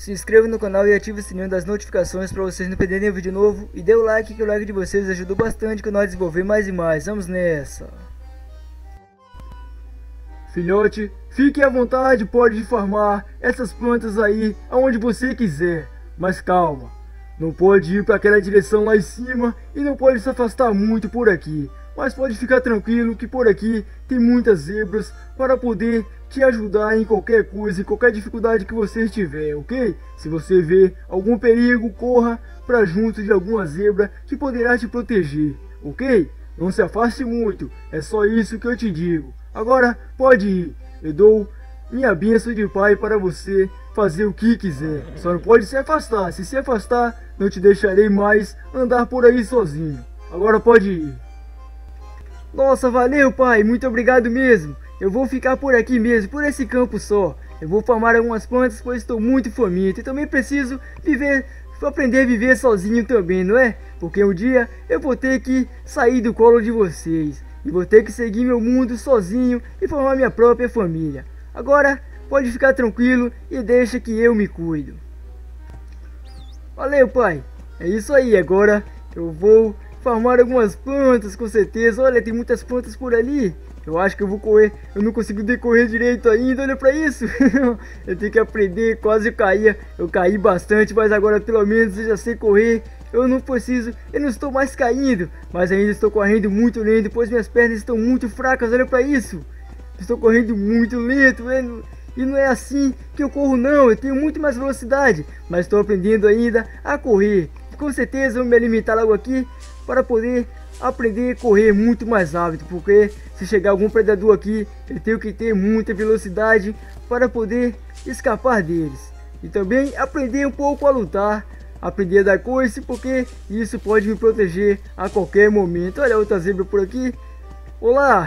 Se inscreva no canal e ative o sininho das notificações para vocês não perderem nenhum vídeo novo. E dê o like, que o like de vocês ajudou bastante para nós desenvolver mais e mais. Vamos nessa! Filhote, fique à vontade, pode farmar essas plantas aí aonde você quiser. Mas calma, não pode ir para aquela direção lá em cima e não pode se afastar muito por aqui. Mas pode ficar tranquilo que por aqui tem muitas zebras para poder te ajudar em qualquer coisa, em qualquer dificuldade que você tiver, ok? Se você vê algum perigo, corra para junto de alguma zebra que poderá te proteger, ok? Não se afaste muito, é só isso que eu te digo. Agora pode ir, eu dou minha bênção de pai para você fazer o que quiser. Só não pode se afastar, se afastar não te deixarei mais andar por aí sozinho. Agora pode ir. Nossa, valeu pai, muito obrigado mesmo. Eu vou ficar por aqui mesmo, por esse campo só. Eu vou farmar algumas plantas, pois estou muito faminto. E também preciso aprender a viver sozinho também, não é? Porque um dia eu vou ter que sair do colo de vocês. E vou ter que seguir meu mundo sozinho e formar minha própria família. Agora pode ficar tranquilo e deixa que eu me cuido. Valeu pai, é isso aí, agora eu vou farmar algumas plantas com certeza. Olha, tem muitas plantas por ali. Eu acho que eu vou correr. Eu não consigo decorrer direito ainda, olha pra isso. Eu tenho que aprender, quase eu caí bastante, mas agora pelo menos eu já sei correr. Eu não estou mais caindo, mas ainda estou correndo muito lento, pois minhas pernas estão muito fracas, olha pra isso. Estou correndo muito lento, e não é assim que eu corro não, eu tenho muito mais velocidade, mas estou aprendendo ainda a correr. Com certeza vou me alimentar logo aqui para poder aprender a correr muito mais rápido, porque se chegar algum predador aqui, eu tenho que ter muita velocidade para poder escapar deles. E também aprender um pouco a lutar, aprender a dar coice, porque isso pode me proteger a qualquer momento. Olha outra zebra por aqui. Olá!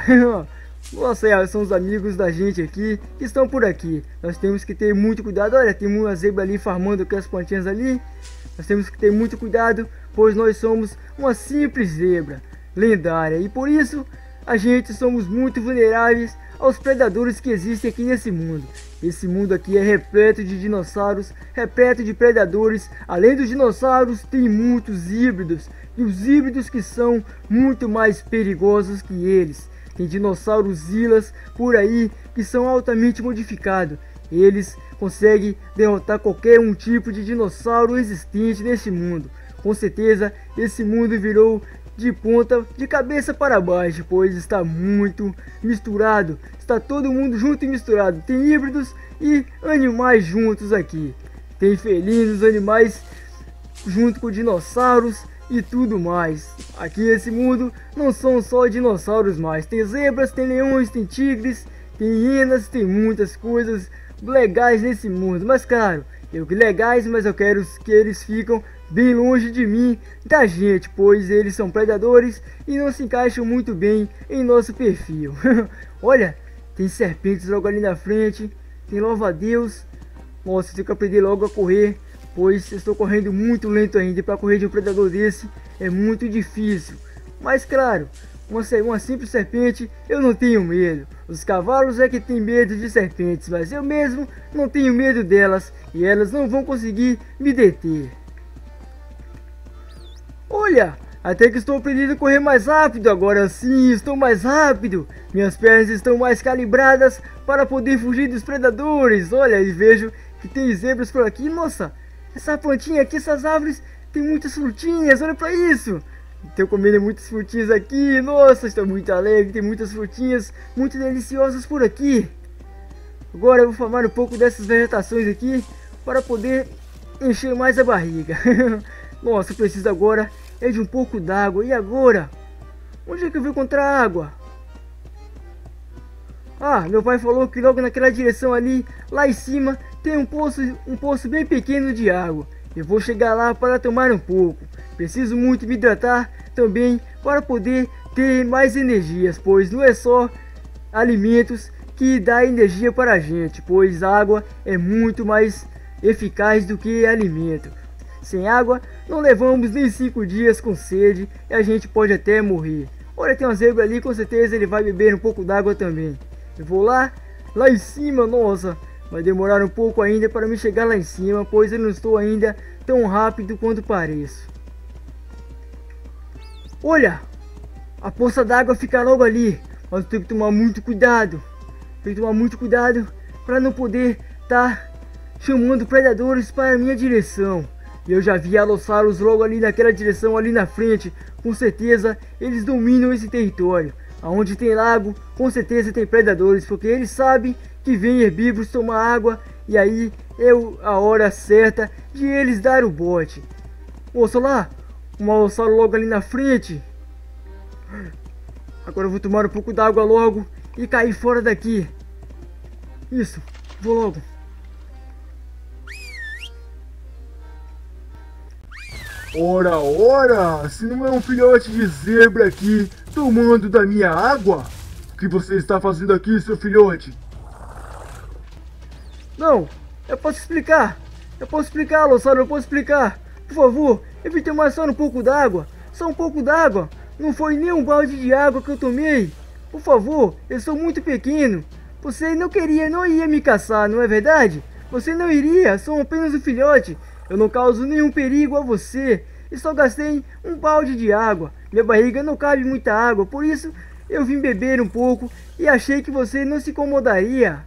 Nossa, são os amigos da gente aqui que estão por aqui. Nós temos que ter muito cuidado. Olha, tem uma zebra ali farmando com as plantinhas ali. Nós temos que ter muito cuidado, pois nós somos uma simples zebra lendária. E por isso, a gente somos muito vulneráveis aos predadores que existem aqui nesse mundo. Esse mundo aqui é repleto de dinossauros, repleto de predadores. Além dos dinossauros, tem muitos híbridos. E os híbridos que são muito mais perigosos que eles. Tem dinossauros zilas por aí que são altamente modificados. Eles conseguem derrotar qualquer um tipo de dinossauro existente nesse mundo. Com certeza esse mundo virou de cabeça para baixo, pois está muito misturado. Está todo mundo junto e misturado. Tem híbridos e animais juntos aqui. Tem felinos, animais junto com dinossauros e tudo mais. Aqui nesse mundo não são só dinossauros mais. Tem zebras, tem leões, tem tigres, tem hienas, tem muitas coisas legais nesse mundo. Mas claro, legais, mas eu quero que eles ficam bem longe de mim, da gente, pois eles são predadores e não se encaixam muito bem em nosso perfil. Olha, tem serpentes logo ali na frente, tem louva-a-Deus. Nossa, eu tenho que aprender logo a correr, pois eu estou correndo muito lento ainda, e para correr de um predador desse é muito difícil. Mas claro, uma simples serpente eu não tenho medo. Os cavalos é que tem medo de serpentes, mas eu mesmo não tenho medo delas e elas não vão conseguir me deter. Olha, até que estou aprendendo a correr mais rápido. Agora sim, estou mais rápido. Minhas pernas estão mais calibradas para poder fugir dos predadores. Olha, e vejo que tem zebras por aqui. Nossa, essa plantinha aqui, essas árvores, tem muitas frutinhas, olha para isso. Estou comendo muitas frutinhas aqui. Nossa, estou muito alegre, tem muitas frutinhas muito deliciosas por aqui. Agora eu vou formar um pouco dessas vegetações aqui para poder encher mais a barriga. Nossa, eu preciso agora é de um pouco d'água. E agora? Onde é que eu vou encontrar água? Ah, meu pai falou que logo naquela direção ali, lá em cima, tem um poço bem pequeno de água. Eu vou chegar lá para tomar um pouco. Preciso muito me hidratar também para poder ter mais energias, pois não é só alimentos que dá energia para a gente, pois água é muito mais eficaz do que alimento. Sem água, não levamos nem 5 dias com sede e a gente pode até morrer. Olha, tem uma zebra ali, com certeza ele vai beber um pouco d'água também. Eu vou lá em cima, nossa, Vai demorar um pouco ainda para me chegar lá em cima, pois eu não estou ainda tão rápido quanto pareço. Olha! A poça d'água fica logo ali, mas eu tenho que tomar muito cuidado. Tenho que tomar muito cuidado para não poder estar chamando predadores para a minha direção. E eu já vi alossauros logo ali naquela direção, ali na frente. Com certeza eles dominam esse território. Aonde tem lago, com certeza tem predadores, porque eles sabem que vem herbívoros tomar água. E aí é a hora certa de eles dar o bote. Ouça lá, um alossauro logo ali na frente. Agora eu vou tomar um pouco d'água logo e cair fora daqui. Isso, vou logo. Ora, ora, se não é um filhote de zebra aqui tomando da minha água? O que você está fazendo aqui, seu filhote? Não, eu posso explicar, Alossauro, eu posso explicar. Por favor, evite tomar só um pouco d'água, só um pouco d'água. Não foi nem um balde de água que eu tomei. Por favor, eu sou muito pequeno. Você não ia me caçar, não é verdade? Você não iria, sou apenas um filhote. Eu não causo nenhum perigo a você. E só gastei um balde de água. Minha barriga não cabe muita água, por isso eu vim beber um pouco e achei que você não se incomodaria.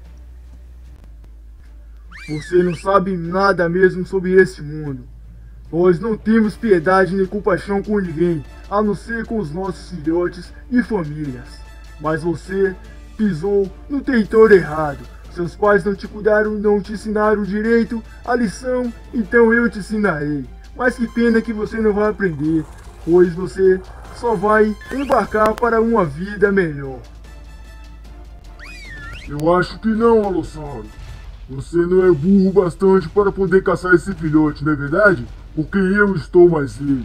Você não sabe nada mesmo sobre esse mundo. Nós não temos piedade nem compaixão com ninguém, a não ser com os nossos filhotes e famílias. Mas você pisou no território errado. Seus pais não te cuidaram, não te ensinaram direito a lição, então eu te ensinarei. Mas que pena que você não vai aprender, pois você só vai embarcar para uma vida melhor. Eu acho que não, Alossauro. Você não é burro bastante para poder caçar esse filhote, não é verdade? Porque eu estou mais velho.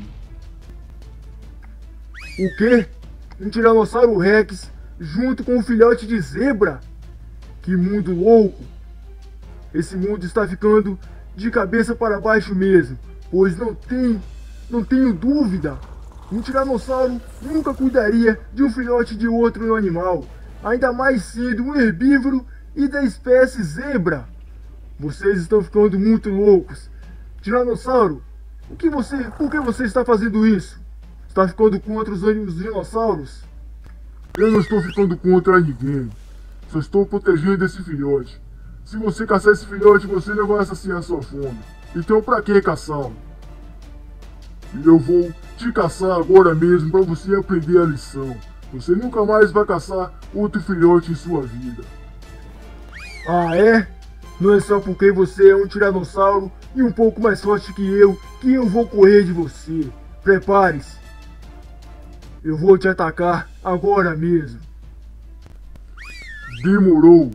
O quê? Um Tiranossauro Rex junto com um filhote de zebra? Que mundo louco! Esse mundo está ficando de cabeça para baixo mesmo, pois não tenho dúvida. Um tiranossauro nunca cuidaria de um filhote de outro animal, ainda mais sendo um herbívoro e da espécie zebra. Vocês estão ficando muito loucos. Tiranossauro, por que você está fazendo isso? Está ficando contra os dinossauros? Eu não estou ficando contra ninguém. Só estou protegendo esse filhote. Se você caçar esse filhote, você não vai assassinar sua fome. Então pra que caçá-lo? Eu vou te caçar agora mesmo para você aprender a lição. Você nunca mais vai caçar outro filhote em sua vida. Ah, é? Não é só porque você é um tiranossauro e um pouco mais forte que eu vou correr de você. Prepare-se. Eu vou te atacar agora mesmo. Demorou.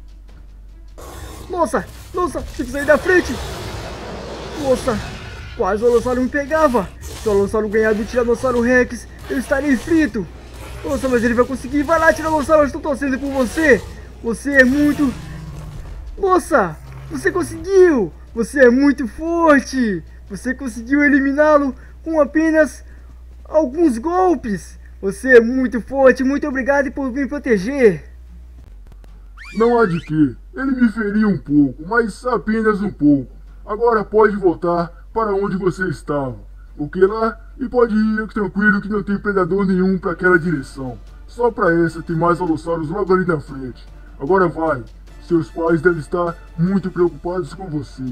Nossa, tive que sair da frente. Nossa, quase o Alossauro me pegava. Se o Alossauro ganhar do Tiranossauro Rex, eu estarei frito. Nossa, mas ele vai conseguir. Vai lá, Tiranossauro, eu estou torcendo por você. Você é muito... Nossa, você conseguiu. Você é muito forte. Você conseguiu eliminá-lo com apenas alguns golpes. Você é muito forte. Muito obrigado por me proteger. Não há de quê. Ele me feriu um pouco, mas apenas um pouco. Agora pode voltar para onde você estava. Porque lá e pode ir tranquilo que não tem predador nenhum para aquela direção. Só para essa tem mais alossauros logo ali na frente. Agora vai. Seus pais devem estar muito preocupados com você.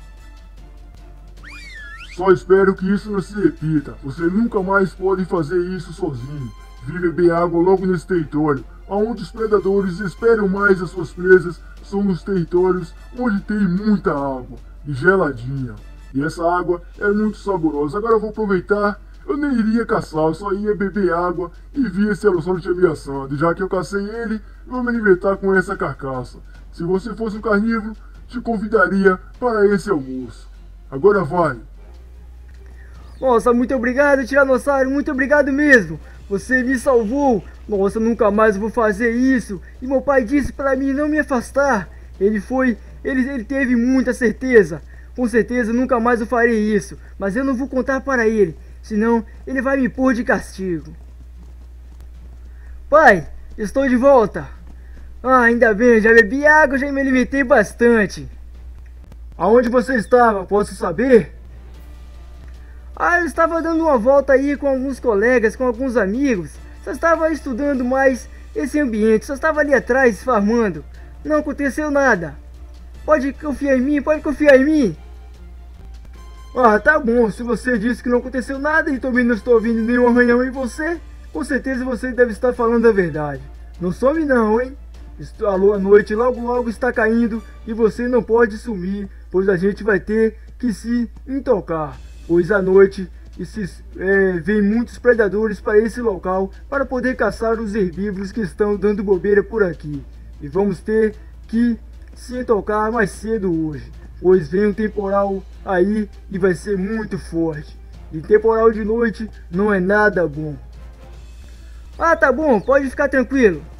Só espero que isso não se repita. Você nunca mais pode fazer isso sozinho. Vir beber água logo nesse território. Onde os predadores esperam mais as suas presas são nos territórios onde tem muita água e geladinha. E essa água é muito saborosa. Agora eu vou aproveitar, eu nem iria caçar, eu só ia beber água e ver esse alossauro te ameaçando. Já que eu cacei ele, vou me alimentar com essa carcaça. Se você fosse um carnívoro, te convidaria para esse almoço. Agora vai. Nossa, muito obrigado, Tiranossauro, muito obrigado mesmo. Você me salvou. Nossa, nunca mais vou fazer isso. E meu pai disse para mim não me afastar. Ele teve muita certeza. Com certeza nunca mais eu farei isso. Mas eu não vou contar para ele. Senão ele vai me pôr de castigo. Pai, estou de volta. Ah, ainda bem, já bebi água, já me alimentei bastante. Aonde você estava? Posso saber? Ah, eu estava dando uma volta aí com alguns colegas, com alguns amigos. Só estava estudando mais esse ambiente, só estava ali atrás farmando. Não aconteceu nada. Pode confiar em mim, pode confiar em mim. Ah, tá bom, se você disse que não aconteceu nada e também não estou ouvindo nenhum arranhão em você, com certeza você deve estar falando a verdade. Não some não, hein? A noite logo logo está caindo e você não pode sumir, pois a gente vai ter que se intocar. Pois à noite vem muitos predadores para esse local para poder caçar os herbívoros que estão dando bobeira por aqui. E vamos ter que se tocar mais cedo hoje, pois vem um temporal aí e vai ser muito forte. E temporal de noite não é nada bom. Ah, tá bom, pode ficar tranquilo.